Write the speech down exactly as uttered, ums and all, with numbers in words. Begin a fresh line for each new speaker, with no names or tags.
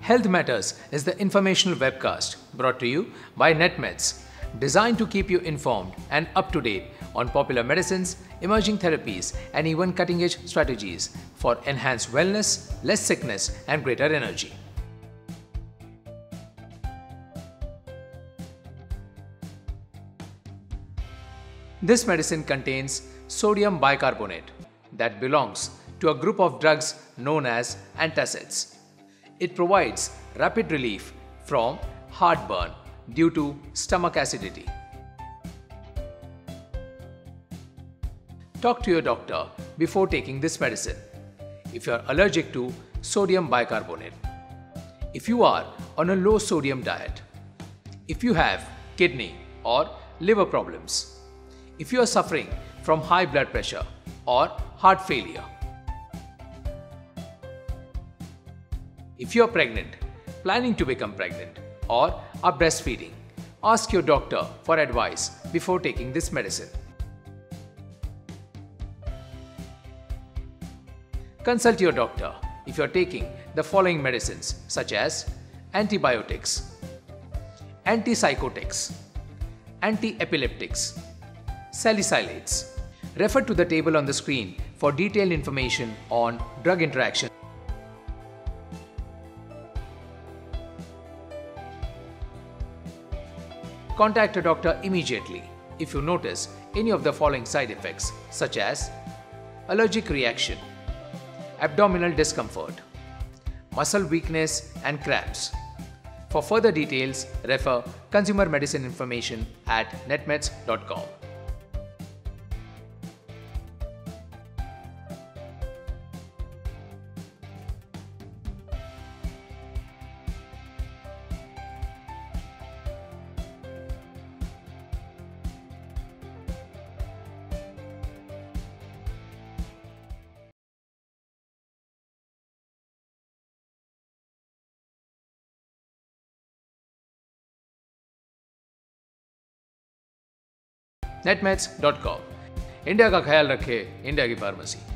Health Matters is the informational webcast brought to you by NetMeds, designed to keep you informed and up to date on popular medicines, emerging therapies, and even cutting-edge strategies for enhanced wellness, less sickness, and greater energy. This medicine contains sodium bicarbonate that belongs to a group of drugs known as antacids. It provides rapid relief from heartburn due to stomach acidity. Talk to your doctor before taking this medicine if you are allergic to sodium bicarbonate, if you are on a low sodium diet, if you have kidney or liver problems, if you are suffering from high blood pressure or heart failure, if you are pregnant, planning to become pregnant, or are breastfeeding, ask your doctor for advice before taking this medicine. Consult your doctor if you are taking the following medicines such as antibiotics, antipsychotics, anti-epileptics, salicylates. Refer to the table on the screen for detailed information on drug interaction. Contact a doctor immediately if you notice any of the following side effects such as allergic reaction, abdominal discomfort, muscle weakness and cramps. For further details, refer Consumer Medicine Information at netmeds dot com. netmeds dot com. India का ख्याल रखे, India की pharmacy.